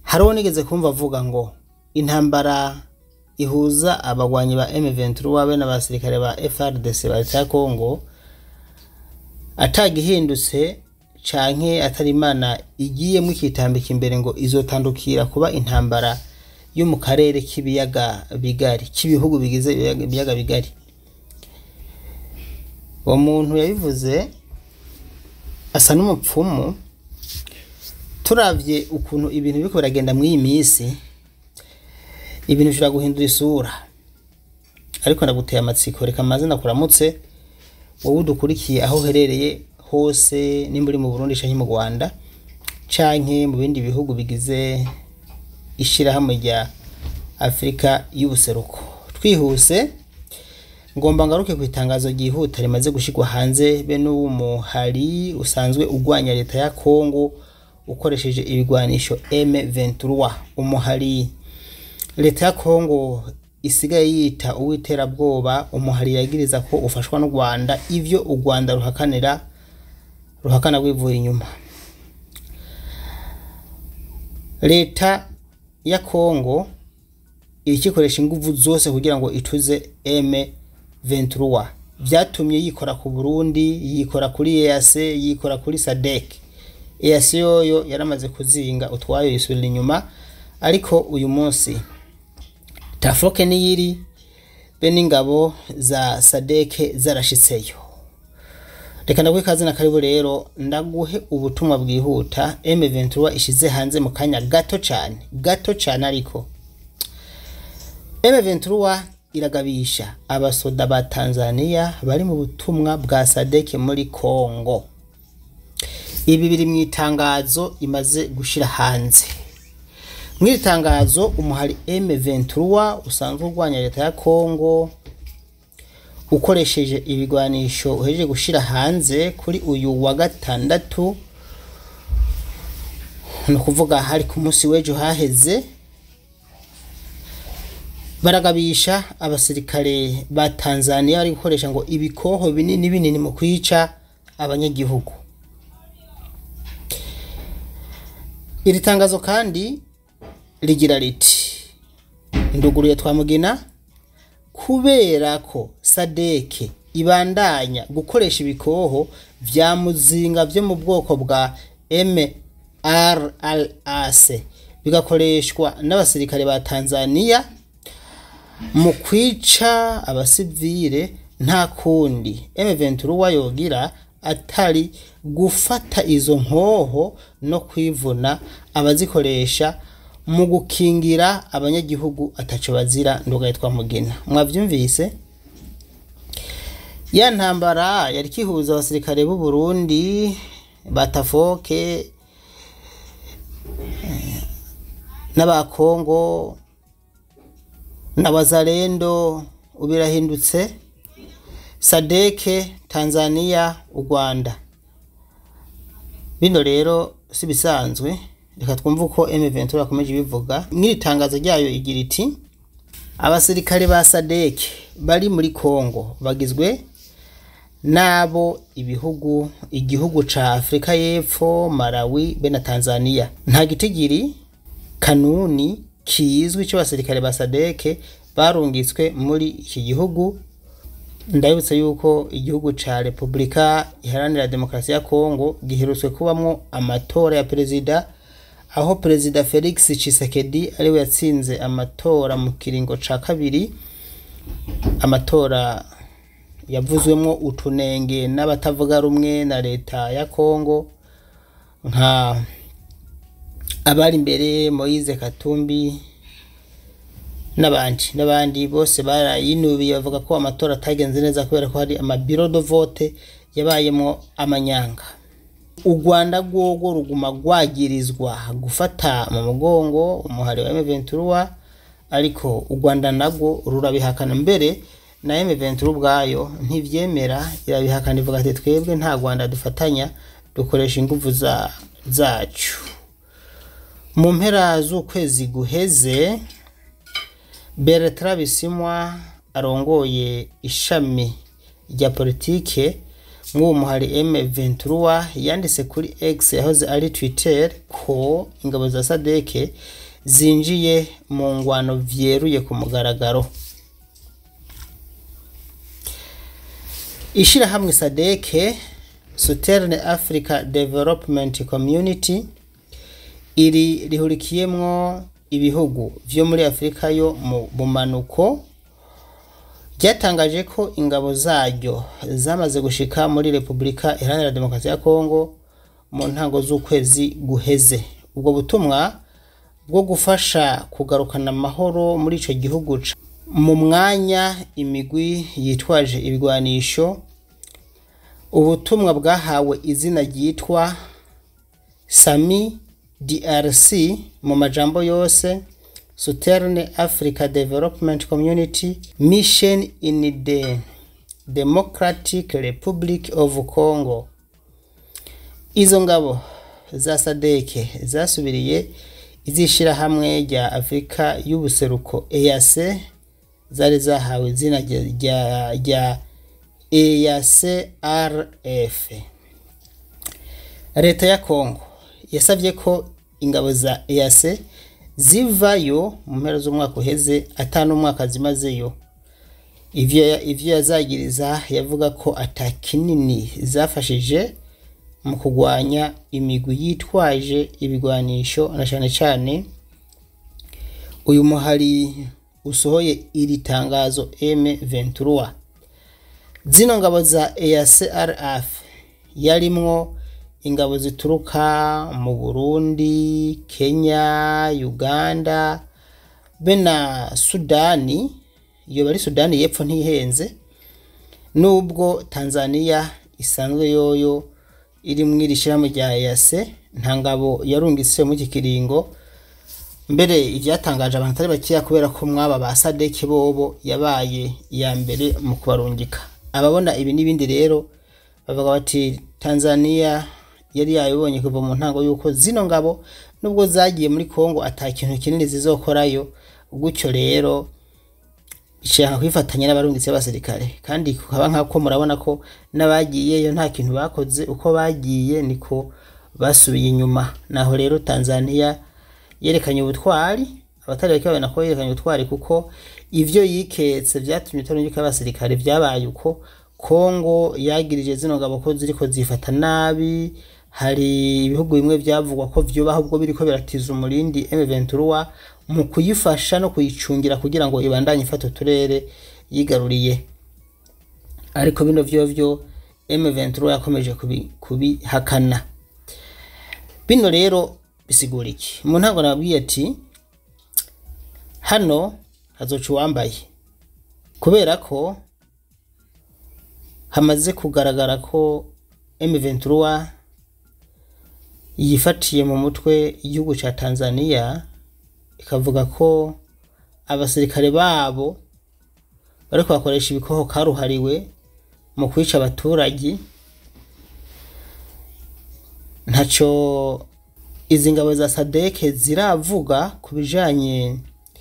hariho nigeze kumva avuga ngo intambara ihuza abarwanyi ba M23 be n'abasirikare ba FARDC ba leta ya Kongo atagihindutse canke atari Imana igiye mu kitambika imbere ngo izotandukira kuba intambara yo mu karere k'ibiyaga bigari kibihugu bigize ibiyaga bigari. Uwo muntu yabivuze asa n'umupfumu. Turavye ukuntu ibintu biko biragenda mu iyi minsi, ibintu bishobora guhindura isura, ariko ndaguteye amatsiko. Reka maze ndakuramutse wowe udukurikiye aho uherereye hose, nimba uri mu Burundi canke mu Rwanda canke mu bindi bihugu bigize ishirahamwe rya Afrika y'ubuseruko. Twihuse ngomba ngaruke ku itangazo ryihuta rimaze gushikwa hanze be n'umuhari usanzwe ugwanya leta ya Kongo ukoresheje ibigwanisho M23. Umuhari leta ya Kongo isigaye yita uwiterabwoba, umuhari yagiriza ko ufashwa n'u Rwanda, ivyo u Rwanda ruhakana wivuye inyuma. Leta ya Kongo ikikoresha inguvu zose kugira ngo ituze M23, vyatumye yikora ku Burundi, yikora kuri EAC, yikora kuri SADC. EAC yoyo yaramaze kuzinga utwayo yisubira inyuma, ariko uyu munsi tafoke niyiri be n'ingabo za SADC zarashitseyo. Reka ndaguhe kazi na karibu rero ndaguhe ubutumwa bwihuta. M23 ishize hanze mu kanya gato cyane ariko M23 iragabisha abasoda ba Tanzania bari mu butumwa bwa SADC muri Kongo. Ibi biri mu itangazo imaze gushira hanze. Mwiri tangazo umuhari M23 usanzwe urwanya leta ya Kongo ukoresheje ibigwanisho uhejeje gushira hanze kuri uyu wa gatandatu, no kuvuga hari ku munsi w'ejo haheze, baragabisha abasirikare ba Tanzania bari gukoresha ngo ibikoho binini mu kwica abanyagihugu. Iri tangazo kandi rigira riti: Nduguruye twamugina kubera ko SADC ibandanya gukoresha ibikoho vya muzinga vyo mu bwoko bwa MRLAC bigakoreshwa n'abasirikare ba Tanzania mu kwica abasivile, nta kundi M23 yogira atari gufata izo nkoho no kwivuna abazikoresha mu gukingira abanyagihugu ataco bazira. Ndugaye twamugina, mwavyumvise? Ya ntambara yari kihuza abasirikare b'u Burundi batafoke n'aba Kongo n'abazalendo ubirahindutse. SADC, Tanzania, u Rwanda. Bino rero si bisanzwe. Reka twumve uko M23 akomeje bivuga. Mwiri tangazo ryayo igira iti: abasirikare ba SADC bari muri Kongo bagizwe nabo igihugu ca Afrika y'Epfo, Malawi be na Tanzania. Nta gitigiri kanuni kizwi cyo abasirikare ba SADC barungitswe muri iki gihugu. Ndabutse yuko igihugu ca Republika Iharanira Demokarasi ya Kongo giherutse kubamwo amatora ya perezida, aho perezida Felix Tshisekedi ariwe yatsinze amatora mu kiringo ca kabiri. Amatora yavuzwemwo utunenge n'abatavuga rumwe na leta ya Kongo, nka abari imbere Moise Katumbi n'abandi bose barayinubiye, bavuga ko amatora atagenze neza kubera ko hari amabiro de vote yabayemo amanyanga. U Rwanda rwogo ruguma rwagirizwa gufata mu mugongo umuhari wa M23, ariko u Rwanda nagwo rurabihakana. Mbere na M23 ubwayo ntivyemera, irabihakana ivuga ati twebwe nta Rwanda dufatanya, dukoresha inguvu zacu. Mu mpera z'ukwezi guheze, Bertrand Bisimwa arongoye ishami rya politike mw'uwo muhari M23 yanditse kuri X yahoze ari Twitter ko ingabo za SADC zinjiye mu ngwano vyeruye ku mugaragaro. Ishirahamwe SADC Southern Africa Development Community iri rihurikiyemwo ibihugu vyo muri Afrika yo mu bumanuko ryatangaje ko ingabo zaryo zamaze gushika muri Republika Iharanira Demokarasi ya Kongo mu ntango z'ukwezi guheze. Ubwo butumwa bwo gufasha kugarukana amahoro muri ico gihugu mu mwanya imigwi yitwaje ibigwanisho. Ubutumwa bwahawe izina ryitwa Sami DRC mu majambo yose, Southern Africa Development Community Mission in the Democratic Republic of Congo. Izo ngabo za SADC zasubiriye izishira hamwe rya Afrika y'ubuseruko EAC zari zahawe izina rya EACRF. Leta ya Kongo yasavye ko ingabo za EAC zivayo mu mpera z'umwaka uheze atanu umwaka zimazeyo. Ivyo yazagiriza yavuga ko atakinini zafashije mu kugwanya imigwi yitwaje ibigwanisho na cyane uyu muhari usohoye iri tangazo M23. Zino ngabo za EACRF yarimwo ingabo zituruka mu Burundi, Kenya, Uganda, bena Sudani. Iyo bari Sudani yepfo ntihenze, nubwo Tanzania isanzwe yoyo iri mwirishiramo rya EAC nta ngabo yarungitse mu kikiringo. Mbere ivyatangaje abantu atari bakiya kubera ko mwaba ba SADC bobo yabaye ya mbere mu kubarungika. Ababona ibi n'ibindi rero bavuga bati Tanzania yari yayibonye kuva mu ntango yuko zino ngabo nubwo zagiye muri Kongo atakintu kinini zizokorayo. Gutyo rero ishaka kwifatanya n'abarungitse y'abasirikare, kandi kukaba nkako murabona ko nabagiyeyo nta kintu bakoze, uko bagiye niko basubiye inyuma. Naho rero Tanzania yerekanye ubutwari, abatari bakibona ko yerekanye ubutwari kuko ivyo yiketse vyatumye itorungika y'abasirikare vyabaye uko Kongo yagirije zino ngabo ko ziriko zifata nabi. Hari ibihugu bimwe vyavugwa ko vyobaho ubwo biriko biratiza umurindi M23 mu kuyifasha no kuyicungira kugira ngo ibandanye ifata uturere yigaruriye. Ariko bino vyo M23 yakomeje kubihakana. Bino rero bisigura iki? Mu ntango nabwiye ati hano hazoca uwambaye, kubera ko hamaze kugaragara ko M23 yifatiye mu mutwe igihugu ca Tanzania, ikavuga ko abasirikare babo bariko bakoresha ibikoho karuhariwe mu kwica abaturage. Ntaco izi ngabo za SADC ziravuga kubijanye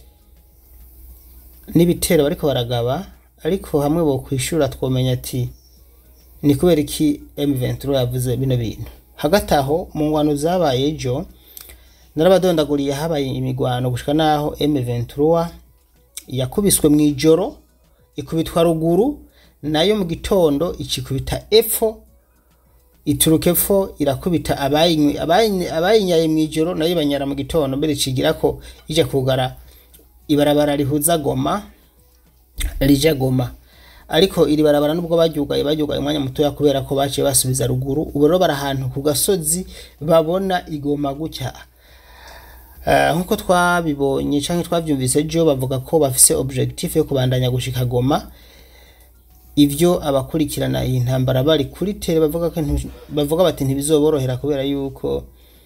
n'ibitero bariko baragaba, ariko hamwe bo kwishura twomenya ati ni kubera iki M23 yavuze bino bintu. Hagati aho mu ngwano zabaye ejo narabadondaguriye habaye imigwano gushika naho M23 yakubiswe mwijoro ikubitwa ruguru, nayo mu gitondo ikikubita epfo, ituruke epfo irakubita abayinyaye mwijoro, nayo banyara mu gitondo. Mbere cigira ko ije kugara ibarabara rihuza Goma rija Goma, ariko iri barabara nubwo baryugaye umwanya mutoya kubera ko baciye basubiza ruguru. Ubu rero bari ahantu ku gasozi babona igoma gutya. Nkuko twabibonye canke twavyumvise ejo bavuga ko bafise objectif yo kubandanya gushika Goma. Ivyo abakurikirana iyi ntambara bari kuri tere bavuga bati ntibizoborohera kubera yuko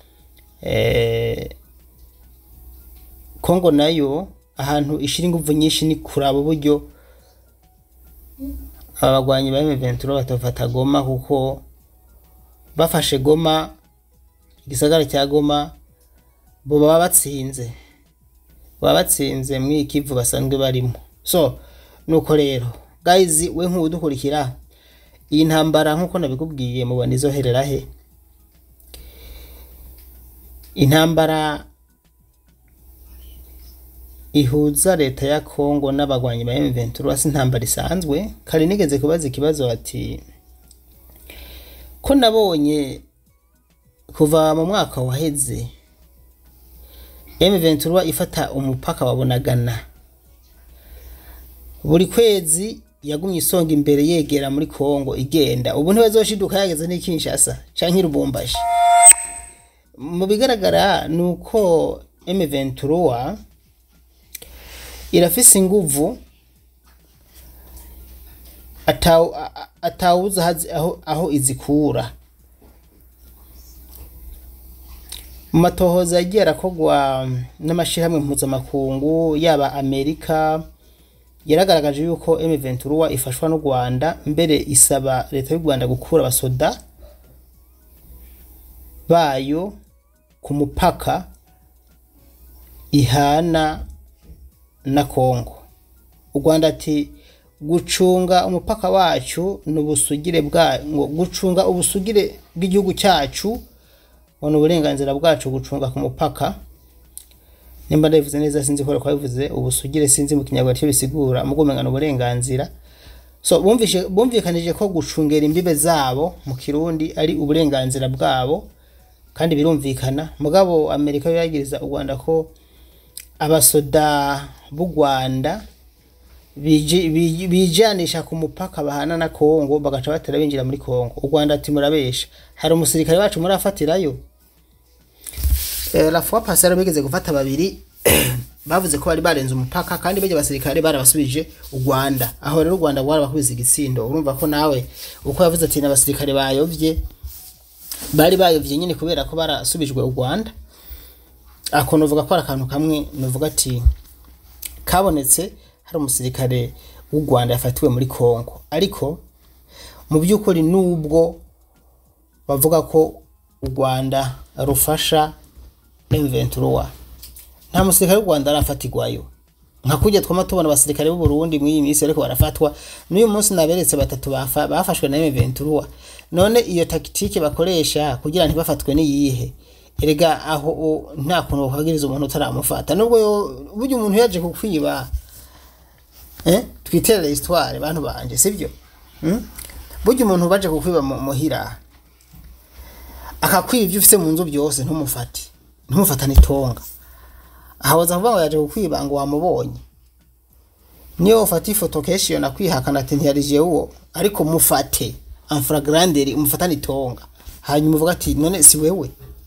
Kongo nayo ahantu ishira inguvu nyinshi ni kuraba uburyo abagwanyi ba M23 batofata Goma, kuko bafashe Goma, igisagara cya Goma, bo baba batsinze mw'ikivu basanzwe barimo. So nuko rero guys, we nk'udukurikira iyi ntambara nkuko nabikubwiye mubona izoherera he? Intambara ihuza leta ya Kongo n'abagwanyi ba M23 si intambara isanzwe. Kari nigeze kubaza ikibazo ati ko nabonye kuva mu mwaka waheze M23 ifata umupaka wabonagana buri kwezi yagumye isonga imbere yegera muri Kongo igenda, ubu ntibazoshiduka yageze ni Kinshasa canke Lubumbashi. Mu bigaragara nuko M23 irafise inguvu atawuza aho izikura. Mu matohoza yagiye arakogwa n'amashirahamwe mpuzamakungu yaba Amerika, yaragaragaje yuko M23 ifashwa n'u Rwanda, mbere isaba leta y'u Rwanda gukura abasoda bayo ku mupaka ihana na Kongo. U Rwanda ati gucunga umupaka wacu n'ubusugire gucunga ubusugire bw'igihugu cyacu, ono uburenganzira bwacu gucunga ku mupaka. Nimba ndabivuze neza sinzi ko bivuze ubusugire, sinzi mu Kinyarwanda cyo bisigura mugomengana uburenganzira. So bumvikanije ko gucungera imbibe zabo mu Kirundi ari uburenganzira bwabo, kandi birumvikana. Mugabo Amerika yagiriza u Rwanda ko abasoda b'u Rwanda bijanisha ku mupaka bahana na Kongo bagaca batera binjira muri Kongo. U Rwanda ati murabesha, hari umusirikare wacu murafatirayo. La fois passée bigeze gufata babiri bavuze ko bari barenze umupaka, kandi beje basirikare barabasubije u Rwanda. Aho rero u Rwanda bwarabakubiza igitsindo. Urumva ko nawe uko yavuze ati n'abasirikare bayovye bari bayovye nyine kubera ko barasubijwe u Rwanda. Ako novuga ko akantu kamwe novuga ati kabonetse hari umusirikare w'u Rwanda yafatiwe muri Kongo, ariko mu by'ukuri nubwo bavuga ko u Rwanda rufasha M23, nta musirikare w'u Rwanda arafatirwayo. Nka kujya twama tubona abasirikare b'u Burundi mu iyi minsi ariko barafatwa. N'uyu munsi naberetse batatu bafashwe na M23. None iyo tactique bakoresha kugira ntibafatwe ni yihe? Erega aho nta kuntu bakagiriza umuntu utaramufata. Nubwo buryo umuntu yaje kukwiba twiterera histoire bantu banje, sivyo? Buryo umuntu baje kukwiba muhira akakwiba ibyo ufise mu nzu byose ntumufatane itonga. Ahawaza kuvuga ngo yaje kukwiba ngo wamubonye, niyo ufata ifoto keshi na kwihakana ati ntiyarije uwo, ariko mufate en flagranderi umufatane itonga, hanyuma uvuga ati none si wewe.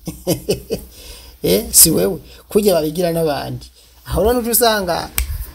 Si wewe kujya babigira n'abandi. Aho rero n'usanga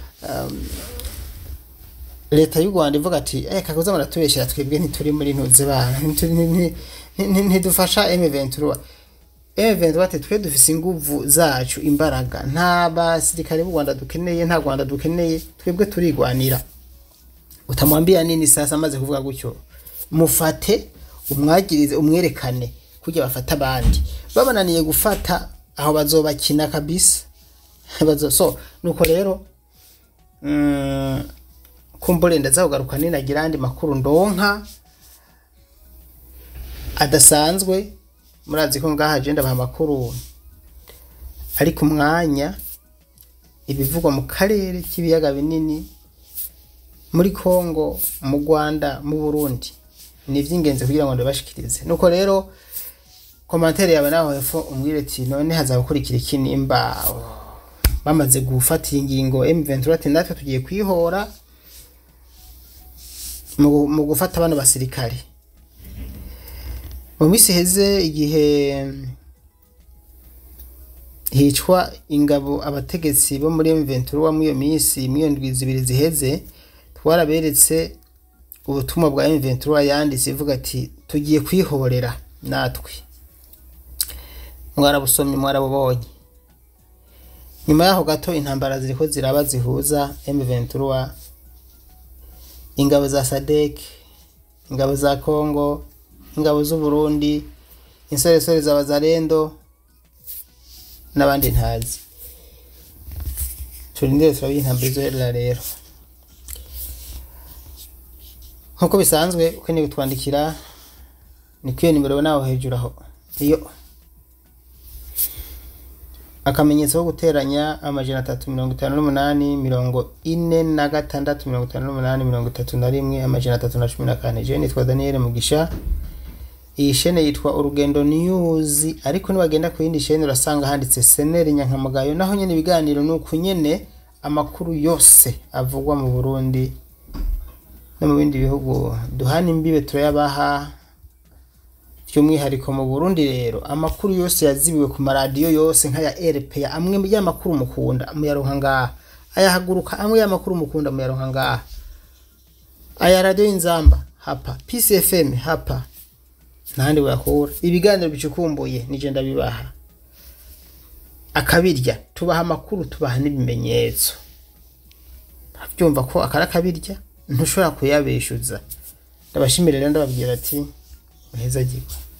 leta y'u Rwanda ivuga ati kakoza muratubeshera twebwe ntituri muri ntuze bana ntidufasha M23. M23 ati twe dufise inguvu zacu, imbaraga, nta basirikare b'u Rwanda dukeneye, nta Rwanda dukeneye, twebwe turigwanira. Utamwambia nini sasa amaze kuvuga gutyo? Mufate umwagirize umwerekane kujya bafata abandi. Babananiye gufata aho bazobakina kabisa. So nuko rero kumbure ndaza kugaruka ninagira andi makuru ndonka adasanzwe. Murazi ko ngaha agenda ba makuru ari ku mwanya ibivugwa mu karere k'ibiyaga binini, muri Kongo, mu Rwanda, mu Burundi, ni vy'ingenzi kugira ngo ndabashikirize. Nuko rero commentaire yawe naho hefo umbwire ati none hazabukurikira iki nimba bamaze gufata ingingo M23 ati natwe tugiye kwihora mu gufata bano basirikare. Mu misi heze igihe hicwa ingabo abategetsi bo muri M23 mu iyo misi mwiyondwi zibiri ziheze, twaraberetse ubutumwa bwa M23 yanditse ivuga ati tugiye kwihorera natwe. Mwarabusomye mwarabubonye. Nyuma yaho gato intambara ziriko ziraba zihuza M23, ingabo za SADC, ingabo za Kongo, ingabo z'u Burundi, insoresore z'abazalendo n'abandi ntazi. Turindire turabiye intambara izoherera rero. nkuko bisanzwe ukeneye kutwandikira ni kwiyo nimero naho hejuru aho iyo akamenyetso ko guteranya amajana 358 46 58 amajana 314 je nitwa Daniel Mugisha. Iyi shene yitwa Urugendo News, ariko nibagenda ku yindi shene urasanga handitse Seneri Nyankamagayo, naho nyene ibiganiro nuko nyene amakuru yose avugwa mu Burundi no mu bindi bihugu duhana imbibe turayabaha. By'umwihariko mu Burundi rero amakuru yose yazibiwe ku maradiyo yose nka ya RPA, amwe mu y'amakuru mukunda muyaronka ngaha, aya haguruka amwe y'amakuru mukunda muyaronka ngaha, aya radio Inzamba hapa, PEAC FM hapa, nahandi wakura ibiganiro bicukumbuye nije ndabibaha akabirya, tubaha amakuru tubaha n'ibimenyetso. Byumva ko akarakabirya ntushobora kuyabeshuza. Ndabashimira rero ndababwira ati heza giko.